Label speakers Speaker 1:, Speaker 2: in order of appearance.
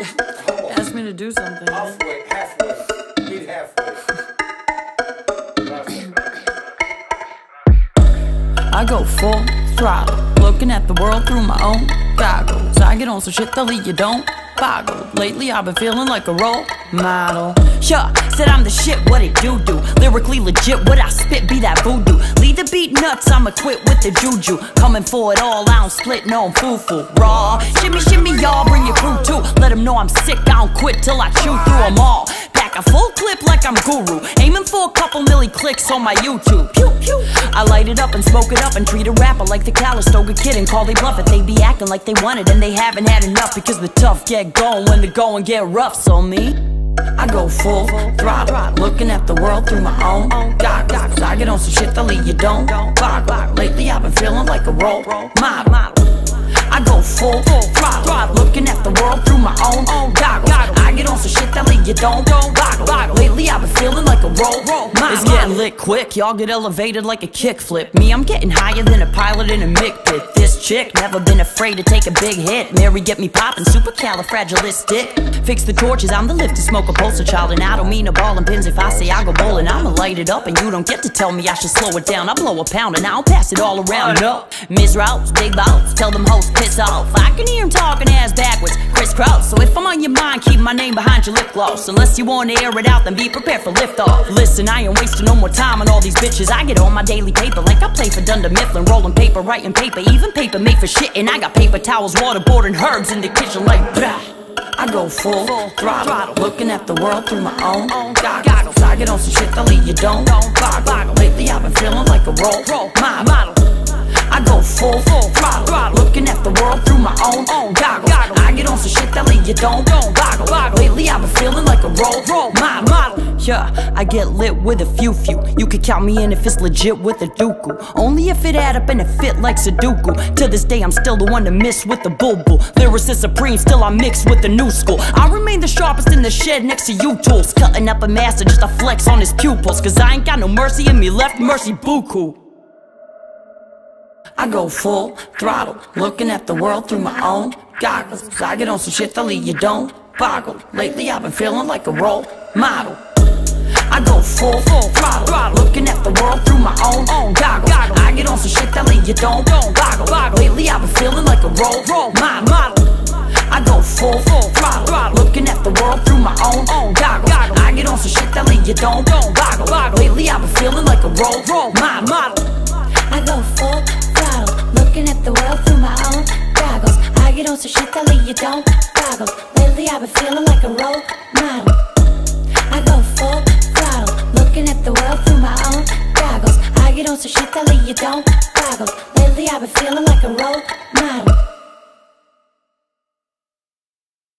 Speaker 1: Ask me to do something.
Speaker 2: Halfway. Meet halfway.
Speaker 1: I go full throttle, looking at the world through my own goggles. I get on some shit that you don't boggle. Lately I've been feeling like a role model. Yeah, said I'm the shit, what it do? Lyrically legit, what I spit be that voodoo. Lead the beat nuts, I'm equipped with the juju. Coming for it all, I don't split, no I'm foo-foo. Raw, shimmy y'all, bring your crew too. Let them know I'm sick, I don't quit till I chew through them all. Pack a full clip like I'm guru, aiming for a couple milli clicks on my YouTube. Pew, pew. I light it up and smoke it up and treat a rapper like the Calistoga kid and call they bluff it. They be acting like they want it and they haven't had enough, because the tough get going when the going get rough. So me, I go full throttle, looking at the world through my own goggles. I get on some shit that you don't boggle. Lately I've been feeling like a role model. I go full throttle, looking at the world through my own goggles. I get on some shit that you don't boggle. Lately I've been feeling like a role model. It's getting lit quick, y'all get elevated like a kickflip. Me, I'm getting higher than a pilot in a mic pit. This chick, never been afraid to take a big hit. Mary get me poppin', supercalifragilistic. Fix the torches, I'm the lift to smoke a poster child. And I don't mean a ball and pins if I say I go bowling. I'ma light it up and you don't get to tell me I should slow it down. I blow a pound and I'll pass it all around. No, Ms. Routes, big bounce, tell them hoes piss off. I can hear him talking ass backwards, crisscross. So if I'm on your mind, keep my name behind your lip gloss. Unless you wanna air it out, then be prepared for liftoff. Listen, I ain't wasting no more time on all these bitches. I get on my daily paper like I play for Dunder Mifflin. Rolling paper, writing paper, even paper made for shit. And I got paper towels, waterboard, and herbs in the kitchen like brah. I go full throttle, looking at the world through my own goggles. I get on some shit that you don't boggle. Lately I've been feeling like a role model. I go full throttle, looking at the world through my own goggles. I get on some shit that you don't boggle. Lately I've been feeling like a role model. Yeah, I get lit with a few. You could count me in if it's legit with a dooku. Only if it add up and it fit like Sudoku. To this day I'm still the one to miss with the boo-boo. Lyricist supreme, still I mix with the new school. I remain the sharpest in the shed next to you tools. Cutting up a master just to flex on his pupils. Cause I ain't got no mercy in me left, mercy buku. I go full throttle, looking at the world through my own goggles. I get on some shit that you don't boggle. Lately I've been feeling like a role model. I go full throttle, looking at the world through my own goggles. I get on some shit that you don't boggle. Lately I've been feeling like a role model. I go full throttle, looking at the world through my own goggles. I get on some shit that you don't boggle. Lately I've been feeling like a role model.
Speaker 3: I go full throttle, looking at the world through my own goggles. I get on some shit that you don't boggle. Lately I've been feeling like a role model. I go full throttle, looking at the world through my own goggles. I get on some shit that you don't boggle. Lately I've been feeling like a role